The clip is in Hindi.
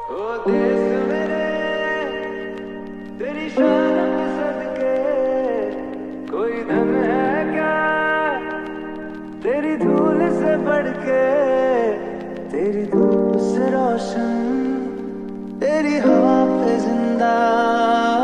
ओ देश मेरे तेरी शान पे सदके, कोई धन है क्या तेरी धूल से बढ़ के, तेरी धूप से रोशन, तेरी हवा पे जिंदा।